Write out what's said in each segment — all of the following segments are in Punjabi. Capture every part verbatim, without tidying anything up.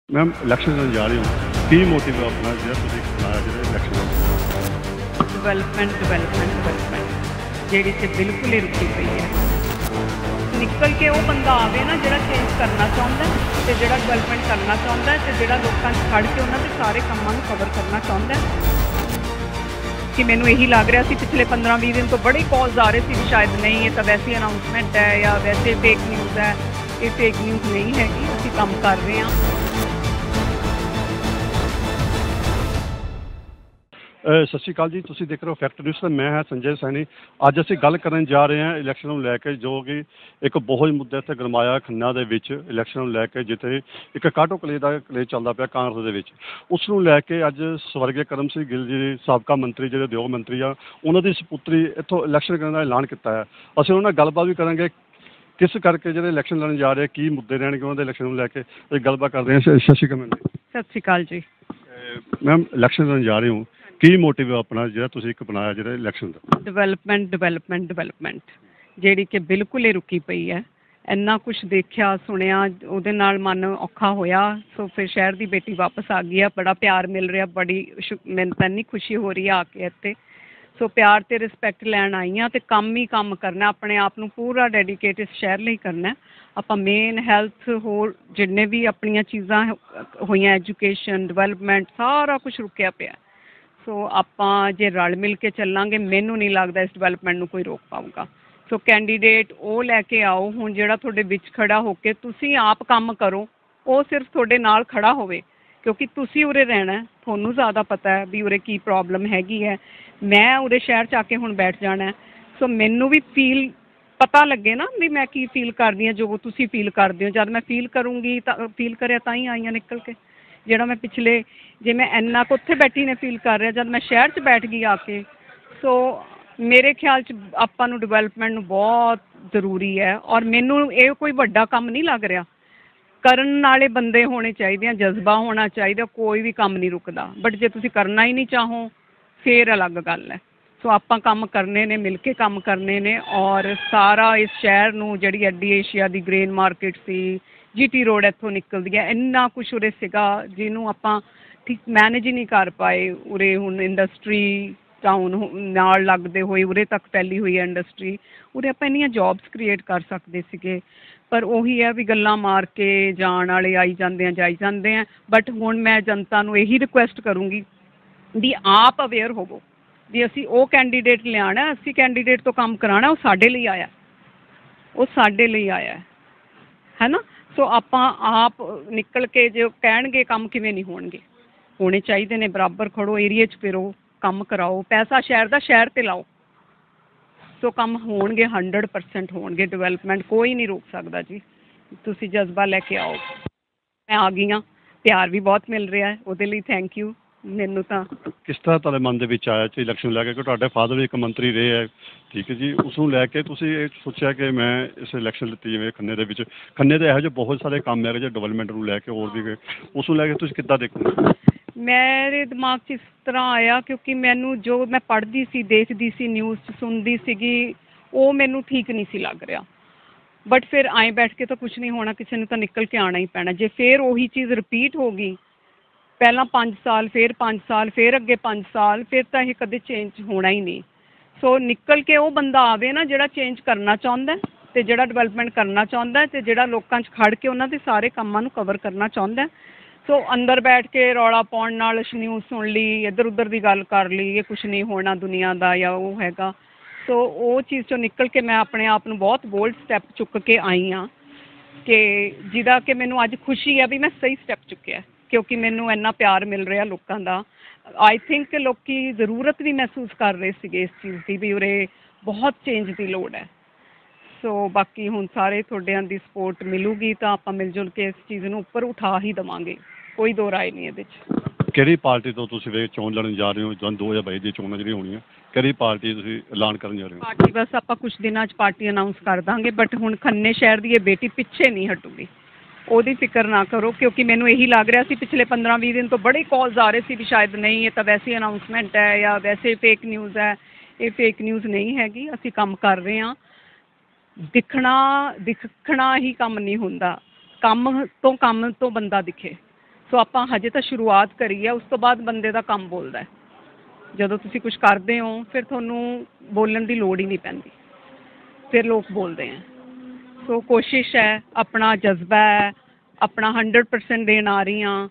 मैम इलैक्शन लड़न जा रही हूँ की मोटिव है अपना जो तुसीं बनाया जो इलैक्शन डिवेलपमेंट डिवेलपमेंट डिवेलपमेंट ਜਿਹੜੀ ਤੇ ਬਿਲਕੁਲ ਹੀ ਰੁਕੀ ਪਈ ਹੈ। ਨਿਕਲ ਕੇ ਉਹ ਬੰਦਾ ਆਵੇ ਨਾ ਜਿਹੜਾ ਚੇਂਜ ਕਰਨਾ ਚਾਹੁੰਦਾ ਤੇ ਜਿਹੜਾ ਡਿਵੈਲਪਮੈਂਟ ਕਰਨਾ ਚਾਹੁੰਦਾ ਤੇ ਜਿਹੜਾ ਲੋਕਾਂ 'ਚ ਖੜ ਕੇ ਉਹਨਾਂ ਦੇ ਸਾਰੇ ਕੰਮਾਂ ਨੂੰ ਕਵਰ ਕਰਨਾ ਚਾਹੁੰਦਾ। ਕਿ ਮੈਨੂੰ ਇਹੀ ਲੱਗ ਰਿਹਾ ਸੀ ਪਿਛਲੇ ਪੰਦਰਾਂ ਵੀਹ ਦਿਨ ਤੋਂ ਬੜੇ ਕਾਲਸ ਆ ਰਹੇ ਸੀ ਵੀ ਸ਼ਾਇਦ ਨਹੀਂ ਇਹ ਤਾਂ ਵੈਸੀ ਅਨਾਉਂਸਮੈਂਟ ਹੈ ਜਾਂ ਵੈਸੇ ਫੇਕ ਨਿਊਜ਼ ਹੈ। ਇਹ ਫੇਕ ਨਿਊਜ਼ ਨਹੀਂ ਹੈਗੀ, ਅਸੀਂ ਕੰਮ ਕਰ ਰਹੇ ਹਾਂ। ਸਤਿ ਸ਼੍ਰੀ ਅਕਾਲ ਜੀ, ਤੁਸੀਂ ਦੇਖ ਰਹੇ ਹੋ ਫੈਕਟ ਨਿਊਜ਼ ਤੇ ਮੈਂ ਹਾਂ ਸੰਜੇ ਸੈਣੀ। ਅੱਜ ਅਸੀਂ ਗੱਲ ਕਰਨ ਜਾ ਰਹੇ ਹਾਂ ਇਲੈਕਸ਼ਨ ਨੂੰ ਲੈ ਕੇ, ਜੋ ਕਿ ਇੱਕ ਬਹੁਤ ਮੁੱਦਾ ਇੱਥੇ ਗਰਮਾਇਆ ਖੰਨਾ ਦੇ ਵਿੱਚ ਇਲੈਕਸ਼ਨ ਨੂੰ ਲੈ ਕੇ, ਜਿੱਥੇ ਇੱਕ ਕਾਟੋ ਕਲੇ ਦਾ ਕਲੇ ਚੱਲਦਾ ਪਿਆ ਕਾਂਗਰਸ ਦੇ ਵਿੱਚ। ਉਸ ਨੂੰ ਲੈ ਕੇ ਅੱਜ ਸਵਰਗੀ ਕਰਮ ਸਿੰਘ ਗਿੱਲ ਜੀ ਸਾਬਕਾ ਮੰਤਰੀ ਜਿਹੜੇ ਉਦਯੋਗ ਮੰਤਰੀ ਆ, ਉਹਨਾਂ ਦੀ ਸਪੁੱਤਰੀ ਇੱਥੋਂ ਇਲੈਕਸ਼ਨ ਕਰਨ ਦਾ ਐਲਾਨ ਕੀਤਾ ਹੈ। ਅਸੀਂ ਉਹਨਾਂ ਨਾਲ ਗੱਲਬਾਤ ਵੀ ਕਰਾਂਗੇ ਕਿਸ ਕਰਕੇ ਜਿਹੜੇ ਇਲੈਕਸ਼ਨ ਲੜਨ ਜਾ ਰਹੇ ਕੀ ਮੁੱਦੇ ਰਹਿਣਗੇ ਉਹਨਾਂ ਦੇ ਇਲੈਕਸ਼ਨ ਨੂੰ ਲੈ ਕੇ ਅਸੀਂ ਗੱਲਬਾਤ ਕਰਦੇ ਹਾਂ। ਸਤਿ ਸ਼੍ਰੀ ਅਕਾਲ ਮੈਮ। ਸਤਿ ਸ਼੍ਰੀ ਅਕਾਲ ਜੀ। ਮੈਮ ਇਲੈਕਸ਼ਨ ਲੜਨ ਜਾ ਰਹੇ ਹੋ, ਕੀ ਮੋਟਿਵ ਹੈ ਆਪਣਾ ਜਿਹੜਾ ਤੁਸੀਂ ਇੱਕ ਬਣਾਇਆ ਜਿਹੜਾ ਇਲੈਕਸ਼ਨ ਦਾ? ਡਿਵੈਲਪਮੈਂਟ ਡਿਵੈਲਪਮੈਂਟ ਡਿਵੈਲਪਮੈਂਟ ਜਿਹੜੀ ਕਿ ਬਿਲਕੁਲ ਹੀ ਰੁਕੀ ਪਈ ਹੈ। ਇੰਨਾ ਕੁਛ ਦੇਖਿਆ ਸੁਣਿਆ, ਉਹਦੇ ਨਾਲ ਮਨ ਔਖਾ ਹੋਇਆ। ਸੋ ਫਿਰ ਸ਼ਹਿਰ ਦੀ ਬੇਟੀ ਵਾਪਸ ਆ ਗਈ ਆ, ਬੜਾ ਪਿਆਰ ਮਿਲ ਰਿਹਾ, ਬੜੀ ਮੈਨੂੰ ਤਾਂ ਇੰਨੀ ਖੁਸ਼ੀ ਹੋ ਰਹੀ ਆ ਆ ਕੇ ਇੱਥੇ। ਸੋ ਪਿਆਰ ਅਤੇ ਰਿਸਪੈਕਟ ਲੈਣ ਆਈ ਹਾਂ ਅਤੇ ਕੰਮ ਹੀ ਕੰਮ ਕਰਨਾ, ਆਪਣੇ ਆਪ ਨੂੰ ਪੂਰਾ ਡੈਡੀਕੇਟ ਇਸ ਸ਼ਹਿਰ ਲਈ ਕਰਨਾ। ਆਪਾਂ ਮੇਨ ਹੈਲਥ ਹੋਰ ਜਿੰਨੇ ਵੀ ਆਪਣੀਆਂ ਚੀਜ਼ਾਂ ਹੋਈਆਂ, ਐਜੂਕੇਸ਼ਨ ਡਿਵੈਲਪਮੈਂਟ ਸਾਰਾ ਕੁਛ ਰੁਕਿਆ ਪਿਆ। ਸੋ ਆਪਾਂ ਜੇ ਰਲ ਮਿਲ ਕੇ ਚੱਲਾਂਗੇ, ਮੈਨੂੰ ਨਹੀਂ ਲੱਗਦਾ ਇਸ ਡਿਵੈਲਪਮੈਂਟ ਨੂੰ ਕੋਈ ਰੋਕ ਪਾਊਗਾ। ਸੋ ਕੈਂਡੀਡੇਟ ਉਹ ਲੈ ਕੇ ਆਓ ਹੁਣ ਜਿਹੜਾ ਤੁਹਾਡੇ ਵਿੱਚ ਖੜ੍ਹਾ ਹੋ ਕੇ ਤੁਸੀਂ ਆਪ ਕੰਮ ਕਰੋ, ਉਹ ਸਿਰਫ ਤੁਹਾਡੇ ਨਾਲ ਖੜ੍ਹਾ ਹੋਵੇ, ਕਿਉਂਕਿ ਤੁਸੀਂ ਉਰੇ ਰਹਿਣਾ, ਤੁਹਾਨੂੰ ਜ਼ਿਆਦਾ ਪਤਾ ਹੈ ਵੀ ਉਰੇ ਕੀ ਪ੍ਰੋਬਲਮ ਹੈਗੀ ਹੈ। ਮੈਂ ਉਰੇ ਸ਼ਹਿਰ 'ਚ ਆ ਕੇ ਹੁਣ ਬੈਠ ਜਾਣਾ, ਸੋ ਮੈਨੂੰ ਵੀ ਫੀਲ ਪਤਾ ਲੱਗੇ ਨਾ ਵੀ ਮੈਂ ਕੀ ਫੀਲ ਕਰਦੀ ਹਾਂ, ਜੋ ਤੁਸੀਂ ਫੀਲ ਕਰਦੇ ਹੋ। ਜਦ ਮੈਂ ਫੀਲ ਕਰੂੰਗੀ ਤਾਂ ਫੀਲ ਕਰਿਆ ਤਾਂ ਹੀ ਆਈਆਂ ਨਿਕਲ ਕੇ। ਜਿਹੜਾ ਮੈਂ ਪਿਛਲੇ ਜੇ ਮੈਂ ਇੰਨਾ ਕੁ ਉੱਥੇ ਬੈਠੀ ਨੇ ਫੀਲ ਕਰ ਰਿਹਾ, ਜਦ ਮੈਂ ਸ਼ਹਿਰ 'ਚ ਬੈਠ ਗਈ ਆ ਕੇ। ਸੋ ਮੇਰੇ ਖਿਆਲ 'ਚ ਆਪਾਂ ਨੂੰ ਡਿਵੈਲਪਮੈਂਟ ਨੂੰ ਬਹੁਤ ਜ਼ਰੂਰੀ ਹੈ, ਔਰ ਮੈਨੂੰ ਇਹ ਕੋਈ ਵੱਡਾ ਕੰਮ ਨਹੀਂ ਲੱਗ ਰਿਹਾ। ਕਰਨ ਵਾਲੇ ਬੰਦੇ ਹੋਣੇ ਚਾਹੀਦੇ ਆ, ਜਜ਼ਬਾ ਹੋਣਾ ਚਾਹੀਦਾ, ਕੋਈ ਵੀ ਕੰਮ ਨਹੀਂ ਰੁਕਦਾ। ਬਟ ਜੇ ਤੁਸੀਂ ਕਰਨਾ ਹੀ ਨਹੀਂ ਚਾਹੋ ਫਿਰ ਅਲੱਗ ਗੱਲ ਹੈ। ਸੋ ਆਪਾਂ ਕੰਮ ਕਰਨੇ ਨੇ, ਮਿਲ ਕੇ ਕੰਮ ਕਰਨੇ ਨੇ, ਔਰ ਸਾਰਾ ਇਸ ਸ਼ਹਿਰ ਨੂੰ ਜਿਹੜੀ ਐਡੀ ਏਸ਼ੀਆ ਦੀ ਗ੍ਰੇਨ ਮਾਰਕੀਟ ਸੀ, ਜੀ ਟੀ ਰੋਡ ਇੱਥੋਂ ਨਿਕਲਦੀ ਹੈ, ਇੰਨਾ ਕੁਛ ਉਰੇ ਸੀਗਾ ਜਿਹਨੂੰ ਆਪਾਂ ਠੀਕ ਮੈਨੇਜ ਹੀ ਨਹੀਂ ਕਰ ਪਾਏ। ਉਰੇ ਹੁਣ ਇੰਡਸਟਰੀ ਟਾਊਨ ਨਾਲ ਲੱਗਦੇ ਹੋਏ ਉਰੇ ਤੱਕ ਫੈਲੀ ਹੋਈ ਹੈ ਇੰਡਸਟਰੀ, ਉਰੇ ਆਪਾਂ ਇੰਨੀਆਂ ਜੋਬਸ ਕ੍ਰੀਏਟ ਕਰ ਸਕਦੇ ਸੀਗੇ। ਪਰ ਉਹੀ ਹੈ ਵੀ ਗੱਲਾਂ ਮਾਰ ਕੇ ਜਾਣ ਵਾਲੇ ਆਈ ਜਾਂਦੇ ਆ ਜਾਈ ਜਾਂਦੇ ਆ। ਬਟ ਹੁਣ ਮੈਂ ਜਨਤਾ ਨੂੰ ਇਹੀ ਰਿਕੁਐਸਟ ਕਰੂੰਗੀ ਵੀ ਆਪ ਅਵੇਅਰ ਹੋਵੋ ਵੀ ਅਸੀਂ ਉਹ ਕੈਂਡੀਡੇਟ ਲਿਆਉਣਾ, ਅਸੀਂ ਕੈਂਡੀਡੇਟ ਤੋਂ ਕੰਮ ਕਰਾਉਣਾ, ਉਹ ਸਾਡੇ ਲਈ ਆਇਆ, ਉਹ ਸਾਡੇ ਲਈ ਆਇਆ ਹੈ ਨਾ। ਸੋ ਆਪਾਂ ਆਪ ਨਿਕਲ ਕੇ ਜੋ ਕਹਿਣਗੇ ਕੰਮ ਕਿਵੇਂ ਨਹੀਂ ਹੋਣਗੇ, ਹੋਣੇ ਚਾਹੀਦੇ ਨੇ। ਬਰਾਬਰ ਖੜੋ, ਏਰੀਏ 'ਚ ਫਿਰੋ, ਕੰਮ ਕਰਾਓ, ਪੈਸਾ ਸ਼ਹਿਰ ਦਾ ਸ਼ਹਿਰ 'ਤੇ ਲਾਓ। ਸੋ ਕੰਮ ਹੋਣਗੇ, ਹੰਡਰਡ ਪਰਸੈਂਟ ਹੋਣਗੇ। ਡਿਵੈਲਪਮੈਂਟ ਕੋਈ ਨਹੀਂ ਰੋਕ ਸਕਦਾ ਜੀ, ਤੁਸੀਂ ਜਜ਼ਬਾ ਲੈ ਕੇ ਆਓ। ਮੈਂ ਆ ਗਈ ਹਾਂ, ਪਿਆਰ ਵੀ ਬਹੁਤ ਮਿਲ ਰਿਹਾ, ਉਹਦੇ ਲਈ ਥੈਂਕ ਯੂ। ਮੈਨੂੰ ਤਾਂ ਕਿਸ ਤਰ੍ਹਾਂ ਤੁਹਾਡੇ ਮਨ ਦੇ ਵਿੱਚ ਆਇਆ ਕਿ ਇਲੈਕਸ਼ਨ ਲੈ ਕੇ, ਕਿ ਤੁਹਾਡੇ ਫਾਦਰ ਵੀ ਇੱਕ ਮੰਤਰੀ ਰਹੇ ਹੈ, ਠੀਕ ਹੈ ਜੀ, ਉਸ ਨੂੰ ਲੈ ਕੇ ਤੁਸੀਂ ਇਹ ਸੋਚਿਆ ਕਿ ਮੈਂ ਇਸ ਇਲੈਕਸ਼ਨ ਲਿੱਤੀ, ਜਿਵੇਂ ਖੰਨੇ ਦੇ ਵਿੱਚ ਖੰਨੇ ਦੇ ਇਹੋ ਜਿਹੇ ਬਹੁਤ ਸਾਰੇ ਕੰਮ ਹੈਗੇ ਜੇ ਡਿਵੈਲਪਮੈਂਟ ਨੂੰ ਲੈ ਕੇ ਹੋਰ ਵੀ, ਉਸ ਨੂੰ ਲੈ ਕੇ ਤੁਸੀਂ ਕਿੱਦਾਂ ਦੇਖੋਗੇ? ਮੇਰੇ ਦਿਮਾਗ 'ਚ ਇਸ ਤਰ੍ਹਾਂ ਆਇਆ ਕਿਉਂਕਿ ਮੈਨੂੰ ਜੋ ਮੈਂ ਪੜ੍ਹਦੀ ਸੀ, ਦੇਖਦੀ ਸੀ, ਨਿਊਜ਼ 'ਚ ਸੁਣਦੀ ਸੀਗੀ, ਉਹ ਮੈਨੂੰ ਠੀਕ ਨਹੀਂ ਸੀ ਲੱਗ ਰਿਹਾ। ਬਟ ਫਿਰ ਆਏਂ ਬੈਠ ਕੇ ਤਾਂ ਕੁਛ ਨਹੀਂ ਹੋਣਾ, ਕਿਸੇ ਨੂੰ ਤਾਂ ਨਿਕਲ ਕੇ ਆਉਣਾ ਹੀ ਪੈਣਾ। ਜੇ ਫਿਰ ਉਹੀ ਚੀਜ਼ ਰਿਪੀਟ ਹੋ ਗਈ, ਪਹਿਲਾਂ ਪੰਜ ਸਾਲ ਫਿਰ ਪੰਜ ਸਾਲ ਫਿਰ ਅੱਗੇ ਪੰਜ ਸਾਲ, ਫਿਰ ਤਾਂ ਇਹ ਕਦੇ ਚੇਂਜ ਹੋਣਾ ਹੀ ਨਹੀਂ। ਸੋ ਨਿਕਲ ਕੇ ਉਹ ਬੰਦਾ ਆਵੇ ਨਾ ਜਿਹੜਾ ਚੇਂਜ ਕਰਨਾ ਚਾਹੁੰਦਾ ਅਤੇ ਜਿਹੜਾ ਡਿਵੈਲਪਮੈਂਟ ਕਰਨਾ ਚਾਹੁੰਦਾ ਅਤੇ ਜਿਹੜਾ ਲੋਕਾਂ 'ਚ ਖੜ੍ਹ ਕੇ ਉਹਨਾਂ ਦੇ ਸਾਰੇ ਕੰਮਾਂ ਨੂੰ ਕਵਰ ਕਰਨਾ ਚਾਹੁੰਦਾ। ਸੋ ਅੰਦਰ ਬੈਠ ਕੇ ਰੌਲਾ ਪਾਉਣ ਨਾਲ ਨਿਊਜ਼ ਸੁਣ ਲਈ, ਇੱਧਰ ਉੱਧਰ ਦੀ ਗੱਲ ਕਰ ਲਈ, ਇਹ ਕੁਛ ਨਹੀਂ ਹੋਣਾ ਦੁਨੀਆ ਦਾ ਜਾਂ ਉਹ ਹੈਗਾ। ਸੋ ਉਹ ਚੀਜ਼ 'ਚੋਂ ਨਿਕਲ ਕੇ ਮੈਂ ਆਪਣੇ ਆਪ ਨੂੰ ਬਹੁਤ ਬੋਲਡ ਸਟੈਪ ਚੁੱਕ ਕੇ ਆਈ ਹਾਂ, ਕਿ ਜਿਹਦਾ ਕਿ ਮੈਨੂੰ ਅੱਜ ਖੁਸ਼ੀ ਹੈ ਵੀ ਮੈਂ ਸਹੀ ਸਟੈਪ ਚੁੱਕਿਆ, ਕਿਉਂਕਿ ਮੈਨੂੰ ਇੰਨਾ ਪਿਆਰ ਮਿਲ ਰਿਹਾ ਲੋਕਾਂ ਦਾ। ਆਈ ਥਿੰਕ ਲੋਕ ਜ਼ਰੂਰਤ ਵੀ ਮਹਿਸੂਸ ਕਰ ਰਹੇ ਸੀਗੇ ਇਸ ਚੀਜ਼ ਦੀ ਵੀ ਉਰੇ ਬਹੁਤ ਚੇਂਜ ਦੀ ਲੋੜ ਹੈ। ਸੋ ਬਾਕੀ ਹੁਣ ਸਾਰੇ ਤੁਹਾਡਿਆਂ ਦੀ ਸਪੋਰਟ ਮਿਲੂਗੀ ਤਾਂ ਆਪਾਂ ਮਿਲ ਜੁਲ ਕੇ ਇਸ ਚੀਜ਼ ਨੂੰ ਉੱਪਰ ਉਠਾ ਹੀ ਦੇਵਾਂਗੇ, ਕੋਈ ਦੋ ਰਾਏ ਨਹੀਂ ਇਹਦੇ 'ਚ। ਕਿਹੜੀ ਪਾਰਟੀ ਤੋਂ ਤੁਸੀਂ ਵੇ ਚੋਣ ਲੜਨ ਜਾ ਰਹੇ ਹੋ? ਜਦੋਂ ਦੋ ਹਜ਼ਾਰ ਬਾਈ ਦੀ ਚੋਣਾਂ ਜਿਹੜੀਆਂ ਹੋਣੀਆਂ, ਕਿਹੜੀ ਪਾਰਟੀ ਤੁਸੀਂ ਐਲਾਨ ਕਰਨ ਜਾ ਰਹੇ ਹੋ? ਪਾਰਟੀ ਬਸ ਆਪਾਂ ਕੁਛ ਦਿਨਾਂ 'ਚ ਪਾਰਟੀ ਅਨਾਊਂਸ ਕਰ ਦਾਂਗੇ। ਬਟ ਹੁਣ ਖੰਨੇ ਸ਼ਹਿਰ ਦੀ ਇਹ ਬੇਟੀ ਪਿੱਛੇ ਨਹੀਂ ਹਟੂਗੀ, ਉਹਦੀ ਫਿਕਰ ਨਾ ਕਰੋ, ਕਿਉਂਕਿ ਮੈਨੂੰ ਇਹੀ ਲੱਗ ਰਿਹਾ ਸੀ ਪਿਛਲੇ ਪੰਦਰਾਂ ਵੀਹ ਦਿਨ ਤੋਂ ਬੜੇ ਕਾਲਸ ਆ ਰਹੇ ਸੀ ਵੀ ਸ਼ਾਇਦ ਨਹੀਂ ਇਹ ਤਾਂ ਵੈਸੇ ਅਨਾਊਂਸਮੈਂਟ ਹੈ ਜਾਂ ਵੈਸੇ ਫੇਕ ਨਿਊਜ਼ ਹੈ। ਇਹ ਫੇਕ ਨਿਊਜ਼ ਨਹੀਂ ਹੈਗੀ, ਅਸੀਂ ਕੰਮ ਕਰ ਰਹੇ ਹਾਂ। ਦਿਖਣਾ ਦਿਖਣਾ ਹੀ ਕੰਮ ਨਹੀਂ ਹੁੰਦਾ, ਕੰਮ ਤੋਂ ਕੰਮ ਤੋਂ ਬੰਦਾ ਦਿਖੇ। ਸੋ ਆਪਾਂ ਹਜੇ ਤਾਂ ਸ਼ੁਰੂਆਤ ਕਰੀ ਹੈ, ਉਸ ਤੋਂ ਬਾਅਦ ਬੰਦੇ ਦਾ ਕੰਮ ਬੋਲਦਾ ਹੈ। ਜਦੋਂ ਤੁਸੀਂ ਕੁਝ ਕਰਦੇ ਹੋ ਫਿਰ ਤੁਹਾਨੂੰ ਬੋਲਣ ਦੀ ਲੋੜ ਹੀ ਨਹੀਂ ਪੈਂਦੀ, ਫਿਰ ਲੋਕ ਬੋਲਦੇ ਹੈ। ਸੋ ਕੋਸ਼ਿਸ਼ ਹੈ, ਆਪਣਾ ਜਜ਼ਬਾ ਹੈ, ਆਪਣਾ ਹੰਡਰਡ ਪਰਸੈਂਟ ਦੇਣ ਆ ਰਹੀ ਹਾਂ।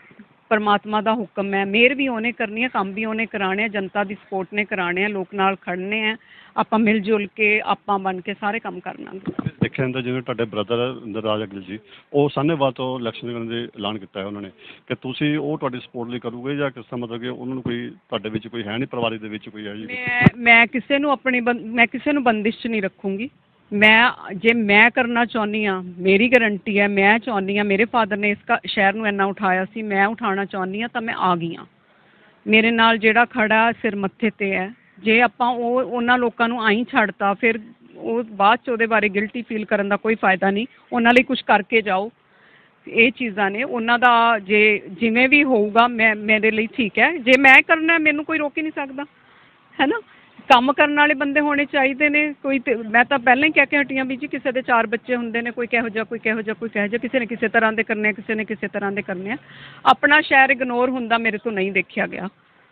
ਪਰਮਾਤਮਾ ਦਾ ਹੁਕਮ ਹੈ, ਮਿਹਰ ਵੀ ਉਹਨੇ ਕਰਨੀ ਹੈ, ਕੰਮ ਵੀ ਉਹਨੇ ਕਰਾਉਣੇ ਆ, ਜਨਤਾ ਦੀ ਸਪੋਰਟ ਨੇ ਕਰਾਉਣੇ ਆ, ਲੋਕ ਨਾਲ ਖੜਨੇ ਆ। ਆਪਾਂ ਮਿਲ ਜੁਲ ਕੇ ਆਪਾਂ ਬਣ ਕੇ ਸਾਰੇ ਕੰਮ ਕਰਨਾ। ਦੇਖਿਆ ਜਾਂਦਾ ਜਿਵੇਂ ਤੁਹਾਡੇ ਬ੍ਰਦਰ ਇੰਦਰਰਾਜ ਅਗਲ ਜੀ, ਉਹ ਸਾਹਨੇਵਾਲ ਤੋਂ ਇਲੈਕਸ਼ਨ ਕਰਨ ਦੇ ਐਲਾਨ ਕੀਤਾ ਹੈ ਉਹਨਾਂ ਨੇ, ਕਿ ਤੁਸੀਂ ਉਹ ਤੁਹਾਡੀ ਸਪੋਰਟ ਲਈ ਕਰੋਗੇ ਜਾਂ ਕਿਸ ਤਰ੍ਹਾਂ, ਮਤਲਬ ਕਿ ਉਹਨਾਂ ਨੂੰ ਕੋਈ ਤੁਹਾਡੇ ਵਿੱਚ ਕੋਈ ਹੈ ਨਹੀਂ, ਪਰਿਵਾਰ ਦੇ ਵਿੱਚ ਕੋਈ ਹੈ ਜੀ? ਮੈਂ ਮੈਂ ਕਿਸੇ ਨੂੰ ਆਪਣੀ ਬੰ ਮੈਂ ਕਿਸੇ ਨੂੰ ਬੰਦਿਸ਼ 'ਚ ਨਹੀਂ ਰੱਖੂੰਗੀ। ਮੈਂ ਜੇ ਮੈਂ ਕਰਨਾ ਚਾਹੁੰਦੀ ਹਾਂ, ਮੇਰੀ ਗਰੰਟੀ ਹੈ, ਮੈਂ ਚਾਹੁੰਦੀ ਹਾਂ, ਮੇਰੇ ਫਾਦਰ ਨੇ ਇਸ ਕ ਸ਼ਹਿਰ ਨੂੰ ਇੰਨਾ ਉਠਾਇਆ ਸੀ, ਮੈਂ ਉਠਾਉਣਾ ਚਾਹੁੰਦੀ ਹਾਂ ਤਾਂ ਮੈਂ ਆ ਗਈ ਹਾਂ। ਮੇਰੇ ਨਾਲ ਜਿਹੜਾ ਖੜਾ ਸਿਰ ਮੱਥੇ 'ਤੇ ਹੈ, ਜੇ ਆਪਾਂ ਉਹ ਉਹਨਾਂ ਲੋਕਾਂ ਨੂੰ ਆਈ ਛੱਡਤਾ ਫਿਰ ਉਹ ਬਾਅਦ 'ਚ ਉਹਦੇ ਬਾਰੇ ਗਿਲਟੀ ਫੀਲ ਕਰਨ ਦਾ ਕੋਈ ਫਾਇਦਾ ਨਹੀਂ। ਉਹਨਾਂ ਲਈ ਕੁਝ ਕਰਕੇ ਜਾਓ, ਇਹ ਚੀਜ਼ਾਂ ਨੇ ਉਹਨਾਂ ਦਾ। ਜੇ ਜਿਵੇਂ ਵੀ ਹੋਊਗਾ ਮੈਂ ਮੇਰੇ ਲਈ ਠੀਕ ਹੈ, ਜੇ ਮੈਂ ਕਰਨਾ ਮੈਨੂੰ ਕੋਈ ਰੋਕ ਹੀ ਨਹੀਂ ਸਕਦਾ, ਹੈ ਨਾ। ਕੰਮ ਕਰਨ ਵਾਲੇ ਬੰਦੇ ਹੋਣੇ ਚਾਹੀਦੇ ਨੇ। ਕੋਈ ਤੇ ਮੈਂ ਤਾਂ ਪਹਿਲਾਂ ਹੀ ਕਹਿ ਕੇ ਹਟੀ ਹਾਂ ਵੀ ਜੀ ਕਿਸੇ ਦੇ ਚਾਰ ਬੱਚੇ ਹੁੰਦੇ ਨੇ, ਕੋਈ ਕਿਹੋ ਜਿਹਾ ਕੋਈ ਕਿਹੋ ਜਿਹਾ ਕੋਈ ਕਿਹੋ ਜਿਹਾ, ਕਿਸੇ ਨੇ ਕਿਸੇ ਤਰ੍ਹਾਂ ਦੇ ਕਰਨੇ ਆ, ਕਿਸੇ ਨੇ ਕਿਸੇ ਤਰ੍ਹਾਂ ਦੇ ਕਰਨੇ ਆ। ਆਪਣਾ ਸ਼ਹਿਰ ਇਗਨੋਰ ਹੁੰਦਾ ਮੇਰੇ ਤੋਂ ਨਹੀਂ ਦੇਖਿਆ ਗਿਆ,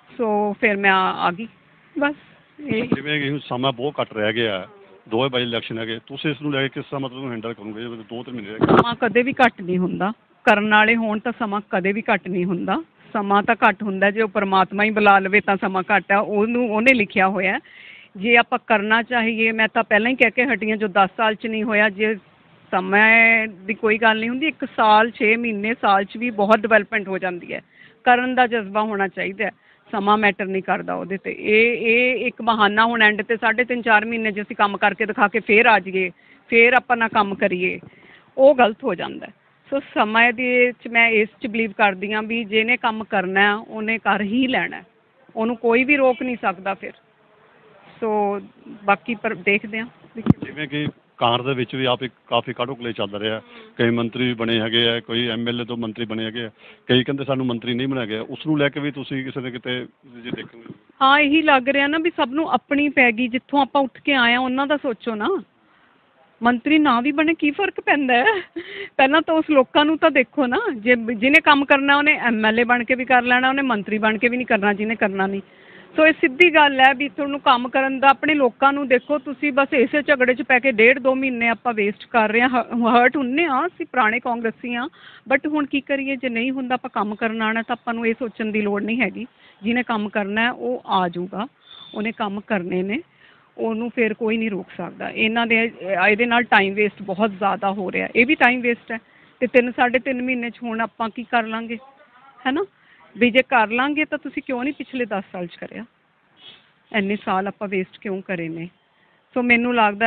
ਸੋ ਫਿਰ ਮੈਂ ਆ ਗਈ ਬਸ। ਇਹ ਜਿਵੇਂ ਕਿ ਸਮਾਂ ਬਹੁਤ ਘੱਟ ਰਹਿ ਗਿਆ, ਦੋਵੇਂ ਬਾਈ ਇਲੈਕਸ਼ਨ ਹੈਗੇ, ਤੁਸੀਂ ਇਸ ਨੂੰ ਲੈ ਕੇ ਕਿਸ ਤਰ੍ਹਾਂ ਮਤਲਬ ਹੈਂਡਲ ਕਰੋਗੇ? ਦੋ ਤਿੰਨ ਮਹੀਨੇ ਰਹਿ ਗਏ। ਸਮਾਂ ਕਦੇ ਵੀ ਘੱਟ ਨਹੀਂ ਹੁੰਦਾ, ਕਰਨ ਵਾਲੇ ਹੋਣ ਤਾਂ ਸਮਾਂ ਕਦੇ ਵੀ ਘੱਟ ਨਹੀਂ ਹੁੰਦਾ। ਸਮਾਂ ਤਾਂ ਘੱਟ ਹੁੰਦਾ ਜੇ ਉਹ ਪਰਮਾਤਮਾ ਹੀ ਬੁਲਾ ਲਵੇ ਤਾਂ ਸਮਾਂ ਘੱਟ ਆ, ਉਹਨੂੰ ਉਹਨੇ ਲਿਖਿਆ ਹੋਇਆ। ਜੇ ਆਪਾਂ ਕਰਨਾ ਚਾਹੀਏ, ਮੈਂ ਤਾਂ ਪਹਿਲਾਂ ਹੀ ਕਹਿ ਕੇ ਹਟੀ ਹਾਂ, ਜੋ ਦਸ ਸਾਲ 'ਚ ਨਹੀਂ ਹੋਇਆ, ਜੇ ਸਮੇਂ ਦੀ ਕੋਈ ਗੱਲ ਨਹੀਂ ਹੁੰਦੀ, ਇੱਕ ਸਾਲ ਛੇ ਮਹੀਨੇ ਸਾਲ 'ਚ ਵੀ ਬਹੁਤ ਡਿਵੈਲਪਮੈਂਟ ਹੋ ਜਾਂਦੀ ਹੈ। ਕਰਨ ਦਾ ਜਜ਼ਬਾ ਹੋਣਾ ਚਾਹੀਦਾ, ਸਮਾਂ ਮੈਟਰ ਨਹੀਂ ਕਰਦਾ ਉਹਦੇ 'ਤੇ। ਇਹ ਇਹ ਇੱਕ ਬਹਾਨਾ ਹੁਣ ਐਂਡ 'ਤੇ ਸਾਢੇ ਤਿੰਨ ਚਾਰ ਮਹੀਨੇ ਜੇ ਅਸੀਂ ਕੰਮ ਕਰਕੇ ਦਿਖਾ ਕੇ ਫਿਰ ਆ ਜਾਈਏ, ਫਿਰ ਆਪਾਂ ਨਾ ਕੰਮ ਕਰੀਏ, ਉਹ ਗਲਤ ਹੋ ਜਾਂਦਾ। ਸੋ ਸਮੇਂ ਦੇ 'ਚ ਮੈਂ ਇਸ 'ਚ ਬਿਲੀਵ ਕਰਦੀ ਹਾਂ ਵੀ ਜਿਹਨੇ ਕੰਮ ਕਰਨਾ ਉਹਨੇ ਕਰ ਹੀ ਲੈਣਾ, ਉਹਨੂੰ ਕੋਈ ਵੀ ਰੋਕ ਨਹੀਂ ਸਕਦਾ ਫਿਰ। ਸੋ ਬਾਕੀ ਪਰ ਦੇਖਦੇ ਹਾਂ। ਜਿਵੇਂ ਕਿ ਕਾਂਗਰਸ ਦੇ ਵਿੱਚ ਵੀ ਆਪ ਇੱਕ ਕਾਫੀ ਕਾਢੋ ਕਲੇ ਚੱਲ ਰਿਹਾ, ਕਈ ਮੰਤਰੀ ਵੀ ਬਣੇ ਹੈਗੇ ਆ, ਕੋਈ ਐਮ ਐਲ ਏ ਤੋਂ ਮੰਤਰੀ ਬਣੇ ਹੈਗੇ ਆ, ਕਈ ਕਹਿੰਦੇ ਸਾਨੂੰ ਮੰਤਰੀ ਨਹੀਂ ਬਣਾਇਆ ਗਿਆ। ਉਸ ਨੂੰ ਲੈ ਕੇ ਵੀ ਤੁਸੀਂ ਕਿਸੇ ਨੇ ਕਿਤੇ ਜੇ ਦੇਖੋਗੇ? ਹਾਂ, ਇਹੀ ਲੱਗ ਰਿਹਾ ਨਾ ਵੀ ਸਭ ਨੂੰ ਆਪਣੀ ਪੈ ਗਈ। ਜਿੱਥੋਂ ਆਪਾਂ ਉੱਠ ਕੇ ਆਏ ਹਾਂ ਉਹਨਾਂ ਦਾ ਸੋਚੋ ਨਾ। ਮੰਤਰੀ ਨਾ ਵੀ ਬਣੇ ਕੀ ਫ਼ਰਕ ਪੈਂਦਾ ਹੈ? ਪਹਿਲਾਂ ਤਾਂ ਉਸ ਲੋਕਾਂ ਨੂੰ ਤਾਂ ਦੇਖੋ ਨਾ। ਜੇ ਜਿਹਨੇ ਕੰਮ ਕਰਨਾ ਉਹਨੇ ਐਮ ਐਲ ਏ ਬਣ ਕੇ ਵੀ ਕਰ ਲੈਣਾ, ਉਹਨੇ ਮੰਤਰੀ ਬਣ ਕੇ ਵੀ ਨਹੀਂ ਕਰਨਾ ਜਿਹਨੇ ਕਰਨਾ ਨਹੀਂ। ਸੋ ਇਹ ਸਿੱਧੀ ਗੱਲ ਹੈ ਵੀ ਤੁਹਾਨੂੰ ਕੰਮ ਕਰਨ ਦਾ ਆਪਣੇ ਲੋਕਾਂ ਨੂੰ ਦੇਖੋ। ਤੁਸੀਂ ਬਸ ਇਸੇ ਝਗੜੇ 'ਚ ਪੈ ਕੇ ਡੇਢ ਦੋ ਮਹੀਨੇ ਆਪਾਂ ਵੇਸਟ ਕਰ ਰਹੇ ਹਾਂ, ਹਰਟ ਹੁੰਦੇ ਹਾਂ ਅਸੀਂ, ਪੁਰਾਣੇ ਕਾਂਗਰਸੀ ਹਾਂ। ਬਟ ਹੁਣ ਕੀ ਕਰੀਏ, ਜੇ ਨਹੀਂ ਹੁੰਦਾ ਆਪਾਂ ਕੰਮ ਕਰਨ ਆਉਣਾ ਤਾਂ ਆਪਾਂ ਨੂੰ ਇਹ ਸੋਚਣ ਦੀ ਲੋੜ ਨਹੀਂ ਹੈਗੀ। ਜਿਹਨੇ ਕੰਮ ਕਰਨਾ ਉਹ ਆ ਜਾਊਗਾ, ਉਹਨੇ ਕੰਮ ਕਰਨੇ ਨੇ, ਉਹਨੂੰ ਫਿਰ ਕੋਈ ਨਹੀਂ ਰੋਕ ਸਕਦਾ। ਇਹਨਾਂ ਦੇ ਇਹਦੇ ਨਾਲ ਟਾਈਮ ਵੇਸਟ ਬਹੁਤ ਜ਼ਿਆਦਾ ਹੋ ਰਿਹਾ, ਇਹ ਵੀ ਟਾਈਮ ਵੇਸਟ ਹੈ। ਅਤੇ ਤਿੰਨ ਸਾਢੇ ਤਿੰਨ ਮਹੀਨੇ 'ਚ ਹੁਣ ਆਪਾਂ ਕੀ ਕਰ ਲਾਂਗੇ, ਹੈ ਨਾ। ਵੀ ਜੇ ਕਰ ਲਾਂਗੇ ਤਾਂ ਤੁਸੀਂ ਕਿਉਂ ਨਹੀਂ ਪਿਛਲੇ ਦਸ ਸਾਲ 'ਚ ਕਰਿਆ? ਇੰਨੇ ਸਾਲ ਆਪਾਂ ਵੇਸਟ ਕਿਉਂ ਕਰੇ ਨੇ? ਸੋ ਮੈਨੂੰ ਲੱਗਦਾ,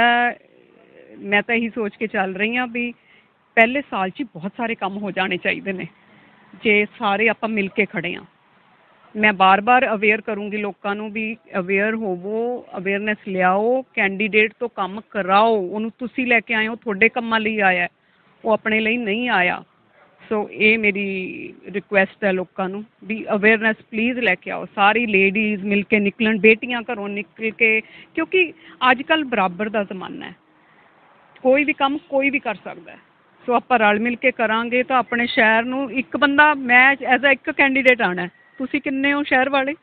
ਮੈਂ ਤਾਂ ਇਹੀ ਸੋਚ ਕੇ ਚੱਲ ਰਹੀ ਹਾਂ ਵੀ ਪਹਿਲੇ ਸਾਲ 'ਚ ਹੀ ਬਹੁਤ ਸਾਰੇ ਕੰਮ ਹੋ ਜਾਣੇ ਚਾਹੀਦੇ ਨੇ ਜੇ ਸਾਰੇ ਆਪਾਂ ਮਿਲ ਕੇ ਖੜ੍ਹੇ ਹਾਂ। ਮੈਂ ਬਾਰ-ਬਾਰ ਅਵੇਅਰ ਕਰੂੰਗੀ ਲੋਕਾਂ ਨੂੰ ਵੀ ਅਵੇਅਰ ਹੋਵੋ, ਅਵੇਅਰਨੈਸ ਲਿਆਓ, ਕੈਂਡੀਡੇਟ ਤੋਂ ਕੰਮ ਕਰਾਓ। ਉਹਨੂੰ ਤੁਸੀਂ ਲੈ ਕੇ ਆਏ ਹੋ, ਤੁਹਾਡੇ ਕੰਮਾਂ ਲਈ ਆਇਆ, ਉਹ ਆਪਣੇ ਲਈ ਨਹੀਂ ਆਇਆ। ਸੋ ਇਹ ਮੇਰੀ ਰਿਕੁਐਸਟ ਹੈ ਲੋਕਾਂ ਨੂੰ ਵੀ ਅਵੇਅਰਨੈਸ ਪਲੀਜ਼ ਲੈ ਕੇ ਆਓ। ਸਾਰੀ ਲੇਡੀਜ਼ ਮਿਲ ਕੇ ਨਿਕਲਣ, ਬੇਟੀਆਂ ਘਰੋਂ ਨਿਕਲ ਕੇ, ਕਿਉਂਕਿ ਅੱਜ ਕੱਲ੍ਹ ਬਰਾਬਰ ਦਾ ਜ਼ਮਾਨਾ ਹੈ, ਕੋਈ ਵੀ ਕੰਮ ਕੋਈ ਵੀ ਕਰ ਸਕਦਾ ਹੈ। ਸੋ ਆਪਾਂ ਰਲ ਮਿਲ ਕੇ ਕਰਾਂਗੇ ਤਾਂ ਆਪਣੇ ਸ਼ਹਿਰ ਨੂੰ, ਇੱਕ ਬੰਦਾ, ਮੈਂ ਐਜ਼ ਅ ਇੱਕ ਕੈਂਡੀਡੇਟ ਆਉਣਾ, ਤੁਸੀਂ ਕਿੰਨੇ ਹੋ ਸ਼ਹਿਰ ਵਾਲੇ?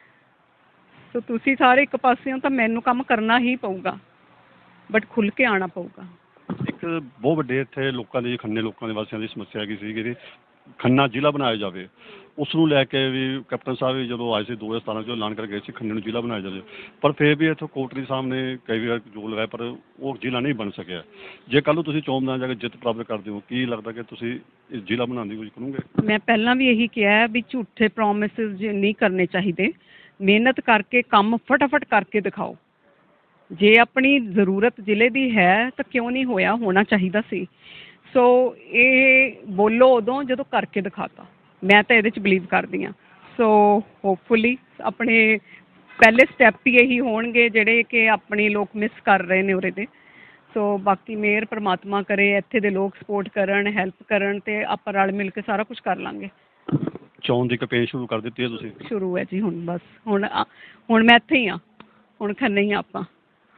ਸੋ ਤੁਸੀਂ ਸਾਰੇ ਇੱਕ ਪਾਸੇ ਹੋ ਤਾਂ ਮੈਨੂੰ ਕੰਮ ਕਰਨਾ ਹੀ ਪਊਗਾ, ਬਟ ਖੁੱਲ੍ਹ ਕੇ ਆਉਣਾ ਪਊਗਾ। ਇੱਕ ਬਹੁਤ ਵੱਡੇ ਇੱਥੇ ਲੋਕਾਂ ਦੀ, ਖੰਨੇ ਲੋਕਾਂ ਦੇ ਵਾਸੀਆਂ ਦੀ ਸਮੱਸਿਆ ਹੈਗੀ ਸੀ ਕਿ ਖੰਨਾ ਜ਼ਿਲ੍ਹਾ ਬਣਾਇਆ ਜਾਵੇ। ਉਸ ਨੂੰ ਲੈ ਕੇ ਵੀ ਕੈਪਟਨ ਸਾਹਿਬ ਵੀ ਜਦੋਂ ਆਏ ਸੀ ਦੋ ਹਜ਼ਾਰ ਸਤਾਰਾਂ 'ਚ ਐਲਾਨ ਕਰਕੇ ਗਏ ਸੀ ਖੰਨੇ ਨੂੰ ਜ਼ਿਲ੍ਹਾ ਬਣਾਇਆ ਜਾਵੇ, ਪਰ ਫਿਰ ਵੀ ਇੱਥੋਂ ਕੋਟਲੀ ਸਾਹਮਣੇ ਕਈ ਵਾਰ ਜੋਰ ਲਗਾਇਆ ਪਰ ਉਹ ਜ਼ਿਲ੍ਹਾ ਨਹੀਂ ਬਣ ਸਕਿਆ। ਜੇ ਕੱਲ੍ਹ ਨੂੰ ਤੁਸੀਂ ਚੋਣ ਮੈਦਾਨ ਜਾ ਕੇ ਜਿੱਤ ਪ੍ਰਾਪਤ ਕਰਦੇ ਹੋ, ਕੀ ਲੱਗਦਾ ਕਿ ਤੁਸੀਂ ਇਸ ਜ਼ਿਲ੍ਹਾ ਬਣਾਉਣ ਦੀ ਕੋਸ਼ਿਸ਼ ਕਰੋਗੇ? ਮੈਂ ਪਹਿਲਾਂ ਵੀ ਇਹੀ ਕਿਹਾ ਵੀ ਝੂਠੇ ਪ੍ਰੋਮਿਸਿਸ ਨਹੀਂ ਕਰਨੇ ਚਾਹੀਦੇ। ਮਿਹਨਤ ਕਰਕੇ ਕੰਮ ਫਟਾਫਟ ਕਰਕੇ ਦਿਖਾਓ। ਜੇ ਆਪਣੀ ਜ਼ਰੂਰਤ ਜ਼ਿਲ੍ਹੇ ਦੀ ਹੈ ਤਾਂ ਕਿਉਂ ਨਹੀਂ ਹੋਇਆ, ਹੋਣਾ ਚਾਹੀਦਾ ਸੀ। ਸੋ ਇਹ ਬੋਲੋ ਉਦੋਂ ਜਦੋਂ ਕਰਕੇ ਦਿਖਾਤਾ। ਮੈਂ ਤਾਂ ਇਹਦੇ 'ਚ ਬਿਲੀਵ ਕਰਦੀ ਹਾਂ। ਸੋ ਹੋਪਫੁਲੀ ਆਪਣੇ ਪਹਿਲੇ ਸਟੈਪ ਹੀ ਇਹੀ ਹੋਣਗੇ ਜਿਹੜੇ ਕਿ ਆਪਣੀ ਲੋਕ ਮਿਸ ਕਰ ਰਹੇ ਨੇ ਉਰੇ ਦੇ। ਸੋ ਬਾਕੀ ਮਿਹਰ ਪਰਮਾਤਮਾ ਕਰੇ, ਇੱਥੇ ਦੇ ਲੋਕ ਸਪੋਰਟ ਕਰਨ, ਹੈਲਪ ਕਰਨ, ਅਤੇ ਆਪਾਂ ਰਲ ਮਿਲ ਕੇ ਸਾਰਾ ਕੁਛ ਕਰ ਲਾਂਗੇ। ਚੋਣ ਦੀ ਕੈਂਪੇਨ ਸ਼ੁਰੂ ਕਰ ਦਿੱਤੀ ਹੈ ਤੁਸੀਂ? ਸ਼ੁਰੂ ਹੈ ਜੀ ਹੁਣ, ਬਸ ਹੁਣ ਹੁਣ ਮੈਂ ਇੱਥੇ ਹੀ ਹਾਂ, ਹੁਣ ਖੰਨੇ ਹੀ ਹਾਂ ਆਪਾਂ।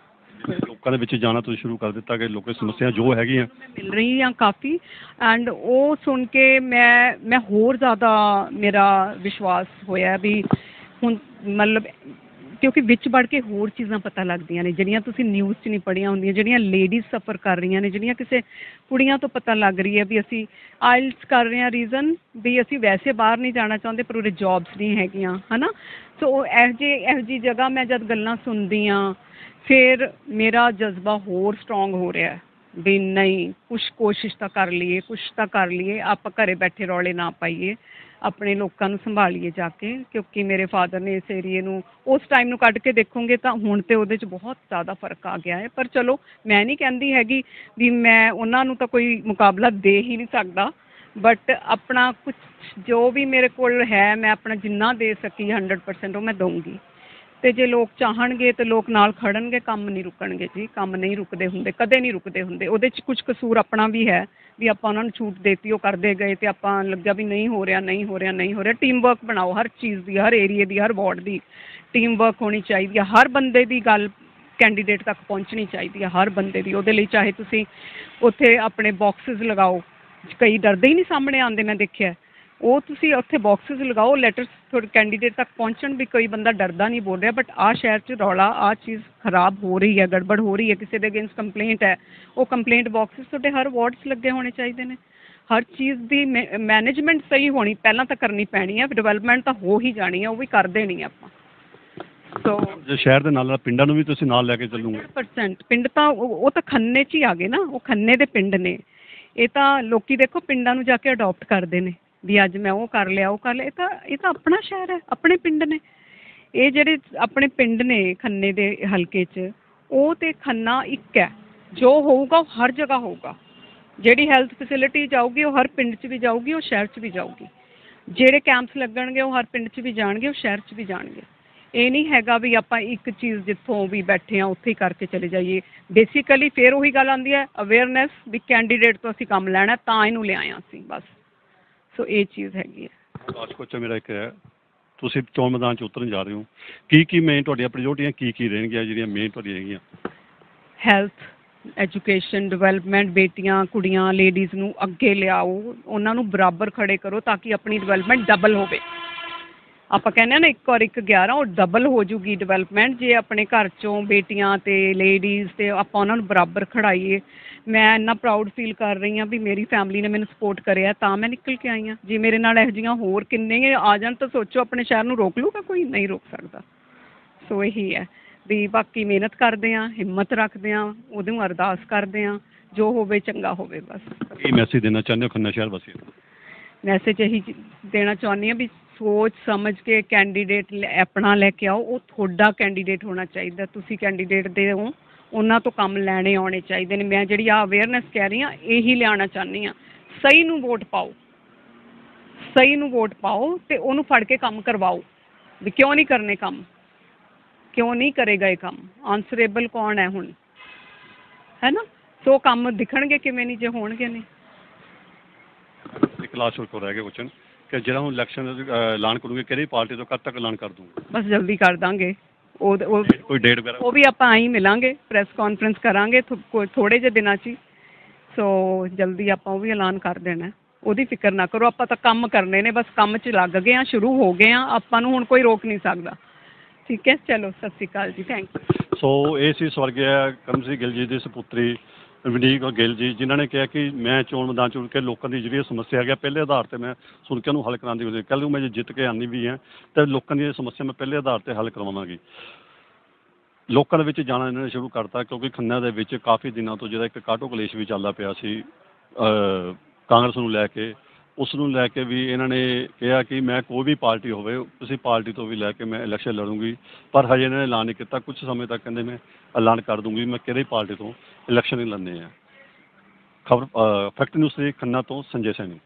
ਲੋਕਾਂ ਦੇ ਵਿੱਚ ਜਾਣਾ ਤੁਸੀਂ ਸ਼ੁਰੂ ਕਰ ਦਿੱਤਾ ਕਿ ਲੋਕਾਂ ਦੀ ਸਮੱਸਿਆ ਜੋ ਹੈਗੀਆਂ ਮੈਂ ਮਿਲ ਰਹੀ ਹਾਂ ਕਾਫੀ ਐਂਡ ਉਹ ਸੁਣ ਕੇ ਮੈਂ ਮੈਂ ਹੋਰ ਜ਼ਿਆਦਾ ਮੇਰਾ ਵਿਸ਼ਵਾਸ ਹੋਇਆ ਵੀ ਹੁਣ ਮਤਲਬ ਕਿਉਂਕਿ ਵਿੱਚ ਵੜ ਕੇ ਹੋਰ ਚੀਜ਼ਾਂ ਪਤਾ ਲੱਗਦੀਆਂ ਨੇ ਜਿਹੜੀਆਂ ਤੁਸੀਂ ਨਿਊਜ਼ 'ਚ ਨਹੀਂ ਪੜ੍ਹੀਆਂ ਹੁੰਦੀਆਂ, ਜਿਹੜੀਆਂ ਲੇਡੀਜ਼ ਸਫਰ ਕਰ ਰਹੀਆਂ ਨੇ, ਜਿਹੜੀਆਂ ਕਿਸੇ ਕੁੜੀਆਂ ਤੋਂ ਪਤਾ ਲੱਗ ਰਹੀ ਹੈ ਵੀ ਅਸੀਂ ਆਇਲਸ ਕਰ ਰਹੇ ਹਾਂ ਰੀਜ਼ਨ ਵੀ ਅਸੀਂ ਵੈਸੇ ਬਾਹਰ ਨਹੀਂ ਜਾਣਾ ਚਾਹੁੰਦੇ ਪਰ ਉਰੇ ਜੌਬਸ ਨਹੀਂ ਹੈਗੀਆਂ ਹੈ ਨਾ। ਸੋ ਇਹੋ ਜਿਹੀ ਇਹੋ ਜਿਹੀ ਜਗ੍ਹਾ ਮੈਂ ਜਦ ਗੱਲਾਂ ਸੁਣਦੀ ਹਾਂ ਫਿਰ ਮੇਰਾ ਜਜ਼ਬਾ ਹੋਰ ਸਟਰੋਂਗ ਹੋ ਰਿਹਾ ਵੀ ਨਹੀਂ ਕੁਛ ਕੋਸ਼ਿਸ਼ ਤਾਂ ਕਰ ਲਈਏ, ਕੁਛ ਤਾਂ ਕਰ ਲਈਏ, ਆਪਾਂ ਘਰੇ ਬੈਠੇ ਰੌਲੇ ਨਾ ਪਾਈਏ, ਆਪਣੇ ਲੋਕਾਂ ਨੂੰ ਸੰਭਾਲੀਏ ਜਾ ਕੇ। ਕਿਉਂਕਿ ਮੇਰੇ ਫਾਦਰ ਨੇ ਇਸ ਏਰੀਏ ਨੂੰ ਉਸ ਟਾਈਮ ਨੂੰ ਕੱਢ ਕੇ ਦੇਖੋਗੇ ਤਾਂ ਹੁਣ ਤੇ ਉਹਦੇ 'ਚ ਬਹੁਤ ਜ਼ਿਆਦਾ ਫਰਕ ਆ ਗਿਆ ਹੈ। ਪਰ ਚਲੋ ਮੈਂ ਨਹੀਂ ਕਹਿੰਦੀ ਹੈਗੀ ਵੀ ਮੈਂ ਉਹਨਾਂ ਨੂੰ ਤਾਂ ਕੋਈ ਮੁਕਾਬਲਾ ਦੇ ਹੀ ਨਹੀਂ ਸਕਦਾ, ਬਟ ਆਪਣਾ ਕੁਛ ਜੋ ਵੀ ਮੇਰੇ ਕੋਲ ਹੈ ਮੈਂ ਆਪਣਾ ਜਿੰਨਾ ਦੇ ਸਕੀ ਹੰਡਰਡ ਪਰਸੈਂਟ ਉਹ ਮੈਂ ਦਊਂਗੀ। ਅਤੇ ਜੇ ਲੋਕ ਚਾਹਣਗੇ ਤਾਂ ਲੋਕ ਨਾਲ ਖੜਨਗੇ, ਕੰਮ ਨਹੀਂ ਰੁਕਣਗੇ ਜੀ, ਕੰਮ ਨਹੀਂ ਰੁਕਦੇ ਹੁੰਦੇ, ਕਦੇ ਨਹੀਂ ਰੁਕਦੇ ਹੁੰਦੇ। ਉਹਦੇ 'ਚ ਕੁਛ ਕਸੂਰ ਆਪਣਾ ਵੀ ਹੈ ਵੀ ਆਪਾਂ ਉਹਨਾਂ ਨੂੰ ਛੂਟ ਦੇਤੀ, ਉਹ ਕਰਦੇ ਗਏ ਅਤੇ ਆਪਾਂ ਲੱਗਿਆ ਵੀ ਨਹੀਂ ਹੋ ਰਿਹਾ ਨਹੀਂ ਹੋ ਰਿਹਾ ਨਹੀਂ ਹੋ ਰਿਹਾ। ਟੀਮ ਵਰਕ ਬਣਾਓ ਹਰ ਚੀਜ਼ ਦੀ, ਹਰ ਏਰੀਏ ਦੀ, ਹਰ ਵਾਰਡ ਦੀ ਟੀਮ ਵਰਕ ਹੋਣੀ ਚਾਹੀਦੀ ਹੈ। ਹਰ ਬੰਦੇ ਦੀ ਗੱਲ ਕੈਂਡੀਡੇਟ ਤੱਕ ਪਹੁੰਚਣੀ ਚਾਹੀਦੀ ਹੈ, ਹਰ ਬੰਦੇ ਦੀ। ਉਹਦੇ ਲਈ ਚਾਹੇ ਤੁਸੀਂ ਉੱਥੇ ਆਪਣੇ ਬਾਕਸਿਸ ਲਗਾਓ, ਕਈ ਡਰਦੇ ਹੀ ਨਹੀਂ ਸਾਹਮਣੇ ਆਉਂਦੇ, ਮੈਂ ਦੇਖਿਆ ਉਹ ਤੁਸੀਂ ਉੱਥੇ ਬਾਕਸਿਸ ਲਗਾਓ, ਲੈਟਰਸ ਤੁਹਾਡੇ ਕੈਂਡੀਡੇਟ ਤੱਕ ਪਹੁੰਚਣ ਵੀ ਕੋਈ ਬੰਦਾ ਡਰਦਾ ਨਹੀਂ ਬੋਲ ਰਿਹਾ ਬਟ ਆਹ ਸ਼ਹਿਰ 'ਚ ਰੌਲਾ, ਆਹ ਚੀਜ਼ ਖਰਾਬ ਹੋ ਰਹੀ ਹੈ, ਗੜਬੜ ਹੋ ਰਹੀ ਹੈ, ਕਿਸੇ ਦੇ ਅਗੇਂਸਟ ਕੰਪਲੇਂਟ ਹੈ, ਉਹ ਕੰਪਲੇਂਟ ਬਾਕਸਿਸ ਤੁਹਾਡੇ ਹਰ ਵਾਰਡ 'ਚ ਲੱਗੇ ਹੋਣੇ ਚਾਹੀਦੇ ਨੇ। ਹਰ ਚੀਜ਼ ਦੀ ਮੈਨੇਜਮੈਂਟ ਸਹੀ ਹੋਣੀ ਪਹਿਲਾਂ ਤਾਂ ਕਰਨੀ ਪੈਣੀ ਹੈ, ਡਿਵੈਲਪਮੈਂਟ ਤਾਂ ਹੋ ਹੀ ਜਾਣੀ ਹੈ, ਉਹ ਵੀ ਕਰਦੇ ਨਹੀਂ ਆਪਾਂ। ਸੋ ਜੇ ਸ਼ਹਿਰ ਦੇ ਨਾਲ ਨਾਲ ਪਿੰਡਾਂ ਨੂੰ ਵੀ ਤੁਸੀਂ ਨਾਲ ਲੈ ਕੇ ਚੱਲੂਗੇ? ਹੰਡਰਡ ਪਰਸੈਂਟ ਪਿੰਡ ਤਾਂ ਉਹ ਉਹ ਤਾਂ ਖੰਨੇ 'ਚ ਹੀ ਆ ਗਏ ਨਾ, ਉਹ ਖੰਨੇ ਦੇ ਪਿੰਡ ਨੇ। ਇਹ ਤਾਂ ਲੋਕੀ ਦੇਖੋ ਪਿੰਡਾਂ ਨੂੰ ਜਾ ਕੇ ਅਡੋਪਟ ਕਰਦੇ ਨੇ ਵੀ ਅੱਜ ਮੈਂ ਉਹ ਕਰ ਲਿਆ ਉਹ ਕਰ ਲਿਆ। ਇਹ ਤਾਂ ਇਹ ਤਾਂ ਆਪਣਾ ਸ਼ਹਿਰ ਹੈ, ਆਪਣੇ ਪਿੰਡ ਨੇ ਇਹ ਜਿਹੜੇ ਆਪਣੇ ਪਿੰਡ ਨੇ ਖੰਨੇ ਦੇ ਹਲਕੇ 'ਚ। ਉਹ ਅਤੇ ਖੰਨਾ ਇੱਕ ਹੈ, ਜੋ ਹੋਊਗਾ ਉਹ ਹਰ ਜਗ੍ਹਾ ਹੋਊਗਾ। ਜਿਹੜੀ ਹੈਲਥ ਫੈਸਿਲਿਟੀ ਜਾਊਗੀ ਉਹ ਹਰ ਪਿੰਡ 'ਚ ਵੀ ਜਾਊਗੀ, ਉਹ ਸ਼ਹਿਰ 'ਚ ਵੀ ਜਾਊਗੀ। ਜਿਹੜੇ ਕੈਂਪਸ ਲੱਗਣਗੇ ਉਹ ਹਰ ਪਿੰਡ 'ਚ ਵੀ ਜਾਣਗੇ, ਉਹ ਸ਼ਹਿਰ 'ਚ ਵੀ ਜਾਣਗੇ। ਇਹ ਨਹੀਂ ਹੈਗਾ ਵੀ ਆਪਾਂ ਇੱਕ ਚੀਜ਼ ਜਿੱਥੋਂ ਵੀ ਬੈਠੇ ਹਾਂ ਉੱਥੇ ਹੀ ਕਰਕੇ ਚਲੇ ਜਾਈਏ। ਬੇਸਿਕਲੀ ਫਿਰ ਉਹੀ ਗੱਲ ਆਉਂਦੀ ਹੈ ਅਵੇਅਰਨੈਸ ਵੀ ਕੈਂਡੀਡੇਟ ਤੋਂ ਅਸੀਂ ਕੰਮ ਲੈਣਾ ਤਾਂ ਇਹਨੂੰ ਲਿਆਏ ਹਾਂ ਅਸੀਂ ਬਸ। ਸੋ ਇਹ ਚੀਜ਼ ਹੈਗੀ ਹੈ। ਲਾਸਟ ਕੁਐਸਚਨ ਮੇਰਾ ਇੱਕ ਹੈ, ਤੁਸੀਂ ਚੋਣ ਮੈਦਾਨ 'ਚ ਉਤਰਨ ਜਾ ਰਹੇ ਹੋ, ਕੀ ਕੀ ਮੇਨ ਤੁਹਾਡੀਆਂ ਪ੍ਰਾਇਓਰਟੀਆਂ ਕੀ ਕੀ ਰਹਿਣਗੀਆਂ ਜਿਹੜੀਆਂ ਮੇਨ ਤੁਹਾਡੀਆਂ ਹੈਗੀਆਂ? ਹੈਲਥ, ਐਜੂਕੇਸ਼ਨ, ਡਿਵੈਲਪਮੈਂਟ, ਬੇਟੀਆਂ ਕੁੜੀਆਂ ਲੇਡੀਜ਼ ਨੂੰ ਅੱਗੇ ਲਿਆਓ, ਉਹਨਾਂ ਨੂੰ ਬਰਾਬਰ ਖੜੇ ਕਰੋ ਤਾਂ ਕਿ ਆਪਣੀ ਡਿਵੈਲਪਮੈਂਟ ਡਬਲ ਹੋਵੇ। ਆਪਾਂ ਕਹਿੰਦੇ ਹਾਂ ਨਾ ਇੱਕ ਔਰ ਇੱਕ ਗਿਆਰਾਂ, ਉਹ ਡਬਲ ਹੋ ਜੂਗੀ ਡਿਵੈਲਪਮੈਂਟ ਜੇ ਆਪਣੇ ਘਰ 'ਚੋਂ ਬੇਟੀਆਂ ਅਤੇ ਲੇਡੀਜ਼ ਅਤੇ ਆਪਾਂ ਉਹਨਾਂ ਨੂੰ ਬਰਾਬਰ ਖੜਾਈਏ। ਮੈਂ ਇੰਨਾ ਪ੍ਰਾਊਡ ਫੀਲ ਕਰ ਰਹੀ ਹਾਂ ਵੀ ਮੇਰੀ ਫੈਮਿਲੀ ਨੇ ਮੈਨੂੰ ਸਪੋਰਟ ਕਰਿਆ ਤਾਂ ਮੈਂ ਨਿਕਲ ਕੇ ਆਈ ਹਾਂ। ਜੇ ਮੇਰੇ ਨਾਲ ਇਹੋ ਜਿਹੀਆਂ ਹੋਰ ਕਿੰਨੇ ਆ ਜਾਣ ਤਾਂ ਸੋਚੋ ਆਪਣੇ ਸ਼ਹਿਰ ਨੂੰ ਰੋਕ ਲੂਗਾ ਕੋਈ? ਨਹੀਂ ਰੋਕ ਸਕਦਾ। ਸੋ ਇਹੀ ਹੈ ਵੀ ਬਾਕੀ ਮਿਹਨਤ ਕਰਦੇ ਹਾਂ, ਹਿੰਮਤ ਰੱਖਦੇ ਹਾਂ, ਉਹਨੂੰ ਅਰਦਾਸ ਕਰਦੇ ਹਾਂ ਜੋ ਹੋਵੇ ਚੰਗਾ ਹੋਵੇ ਬਸ। ਕੀ ਮੈਸੇਜ ਦੇਣਾ ਚਾਹੁੰਦੇ ਹੋ ਖੰਨਾ ਸ਼ਹਿਰ ਵਾਸੀਆਂ ਨੂੰ? ਮੈਸੇਜ ਇਹੀ ਦੇਣਾ ਚਾਹੁੰਦੀ ਹਾਂ ਵੀ ਸੋਚ ਸਮਝ ਕੇ ਕੈਂਡੀਡੇਟ ਆਪਣਾ ਲੈ ਕੇ ਆਓ। ਉਹ ਤੁਹਾਡਾ ਕੈਂਡੀਡੇਟ ਹੋਣਾ ਚਾਹੀਦਾ, ਤੁਸੀਂ ਕੈਂਡੀਡੇਟ ਦੇ ਹੋ, ਉਹਨਾਂ ਤੋਂ ਕੰਮ ਲੈਣੇ ਆਉਣੇ ਚਾਹੀਦੇ ਨੇ। ਮੈਂ ਜਿਹੜੀ ਆ ਅਵੇਅਰਨੈਸ ਕਹਿ ਰਹੀ ਹਾਂ ਇਹੀ ਲਿਆਉਣਾ ਚਾਹੁੰਦੀ ਹਾਂ। ਸਹੀ ਨੂੰ ਵੋਟ ਪਾਓ, ਸਹੀ ਨੂੰ ਵੋਟ ਪਾਓ ਅਤੇ ਉਹਨੂੰ ਫੜ ਕੇ ਕੰਮ ਕਰਵਾਓ ਵੀ ਕਿਉਂ ਨਹੀਂ ਕਰਨੇ ਕੰਮ, ਕਿਉਂ ਨਹੀਂ ਕਰੇਗਾ ਇਹ ਕੰਮ, ਆਨਸਰੇਬਲ ਕੌਣ ਹੈ ਹੁਣ, ਹੈ ਨਾ। ਸੋ ਕੰਮ ਦਿਖਣਗੇ ਕਿਵੇਂ ਨਹੀਂ ਜੇ ਹੋਣਗੇ ਨਹੀਂ। ਇੱਕ ਲਾਸਟ ਹੋਰ ਰਹਿ ਗਿਆ ਕੁਐਸਚਨ ਕਿ ਜਿਹੜਾ ਹੁਣ ਇਲੈਕਸ਼ਨ ਐਲਾਨ ਕਰੂਗੇ ਕਿਹੜੀ ਪਾਰਟੀ ਤੋਂ ਕਦ ਤੱਕ ਐਲਾਨ ਕਰ ਦੂੰਗੇ? ਬਸ ਜਲਦੀ ਕਰ ਦਾਂਗੇ। ਉਹ ਉਹ ਕੋਈ ਡੇਟ ਵਗੈਰਾ? ਉਹ ਵੀ ਆਪਾਂ ਆਈ ਮਿਲਾਂਗੇ, ਪ੍ਰੈਸ ਕਾਨਫਰੰਸ ਕਰਾਂਗੇ ਥੋੜ੍ਹੇ ਜਿਹੇ ਦਿਨਾਂ 'ਚ ਹੀ। ਸੋ ਜਲਦੀ ਆਪਾਂ ਉਹ ਵੀ ਐਲਾਨ ਕਰ ਦੇਣਾ, ਉਹਦੀ ਫਿਕਰ ਨਾ ਕਰੋ। ਆਪਾਂ ਤਾਂ ਕੰਮ ਕਰਨੇ ਨੇ, ਬਸ ਕੰਮ 'ਚ ਲੱਗ ਗਏ ਹਾਂ, ਸ਼ੁਰੂ ਹੋ ਗਏ ਹਾਂ, ਆਪਾਂ ਨੂੰ ਹੁਣ ਕੋਈ ਰੋਕ ਨਹੀਂ ਸਕਦਾ। ਠੀਕ ਹੈ, ਚਲੋ ਸਤਿ ਸ਼੍ਰੀ ਅਕਾਲ ਜੀ, ਥੈਂਕ ਯੂ। ਸੋ ਇਹ ਸੀ ਸਵਰਗੀਆ ਕਰਮਜੀਤ ਗਿੱਲ ਜੀ ਦੀ ਸਪੁੱਤਰੀ ਰਵਨੀਕ ਗਿੱਲ ਜੀ, ਜਿਨ੍ਹਾਂ ਨੇ ਕਿਹਾ ਕਿ ਮੈਂ ਚੋਣ ਮੈਦਾਨ ਚੁਣ ਕੇ ਲੋਕਾਂ ਦੀ ਜਿਹੜੀ ਸਮੱਸਿਆ ਹੈਗੀ ਪਹਿਲੇ ਆਧਾਰ 'ਤੇ ਮੈਂ ਸੁਣ ਕੇ ਉਹਨੂੰ ਹੱਲ ਕਰਾਉਣ ਦੀ ਕੋਸ਼ਿਸ਼। ਕੱਲ੍ਹ ਨੂੰ ਮੈਂ ਜੇ ਜਿੱਤ ਕੇ ਆਉਂਦੀ ਵੀ ਹਾਂ ਤਾਂ ਲੋਕਾਂ ਦੀਆਂ ਸਮੱਸਿਆ ਮੈਂ ਪਹਿਲੇ ਆਧਾਰ 'ਤੇ ਹੱਲ ਕਰਵਾਵਾਂਗੀ। ਲੋਕਾਂ ਦੇ ਵਿੱਚ ਜਾਣਾ ਇਹਨਾਂ ਨੇ ਸ਼ੁਰੂ ਕਰਤਾ ਕਿਉਂਕਿ ਖੰਨਾ ਦੇ ਵਿੱਚ ਕਾਫੀ ਦਿਨਾਂ ਤੋਂ ਜਿਹੜਾ ਇੱਕ ਕਾਟੋ ਕਲੇਸ਼ ਵੀ ਚੱਲਦਾ ਪਿਆ ਸੀ ਕਾਂਗਰਸ ਨੂੰ ਲੈ ਕੇ। ਉਸ ਨੂੰ ਲੈ ਕੇ ਵੀ ਇਹਨਾਂ ਨੇ ਕਿਹਾ ਕਿ ਮੈਂ ਕੋਈ ਵੀ ਪਾਰਟੀ ਹੋਵੇ ਕਿਸੇ ਪਾਰਟੀ ਤੋਂ ਵੀ ਲੈ ਕੇ ਮੈਂ ਇਲੈਕਸ਼ਨ ਲੜੂੰਗੀ, ਪਰ ਹਜੇ ਇਹਨਾਂ ਨੇ ਐਲਾਨ ਨਹੀਂ ਕੀਤਾ। ਕੁਝ ਸਮੇਂ ਤੱਕ ਕਹਿੰਦੇ ਮੈਂ ਐਲਾਨ ਕਰ ਦੂੰਗੀ ਮੈਂ ਕਿਹੜੀ ਪਾਰਟੀ ਤੋਂ ਇਲੈਕਸ਼ਨ ਹੀ ਲੜਨੇ ਆ। ਖਬਰ ਫੈਕਟ ਨਿਊਜ਼ ਲਈ ਖੰਨਾ ਤੋਂ ਸੰਜੇ ਸੈਣੀ।